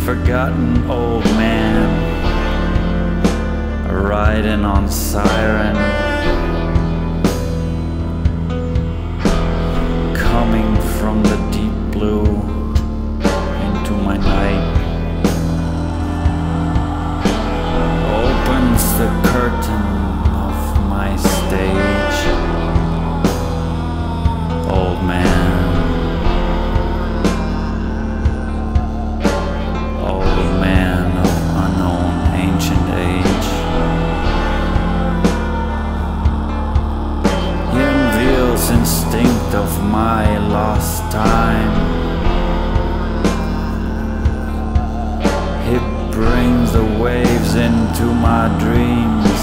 forgotten old man riding on siren, coming from the deep blue into my night, opens the curtain of my stage. Old man, old man of unknown ancient age, he unveils instinct of my lost time. He brings the waves into my dreams.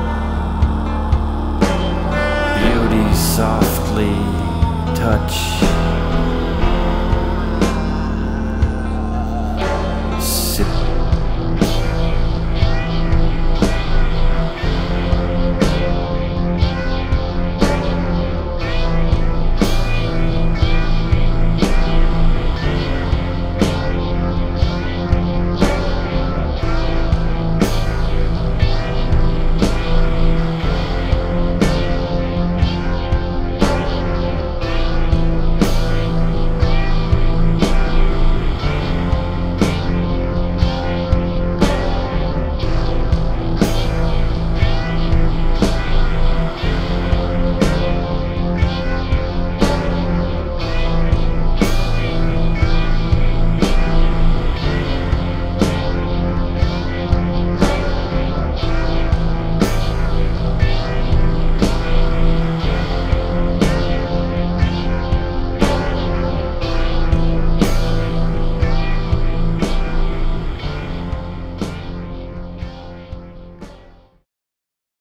Beauty softly touch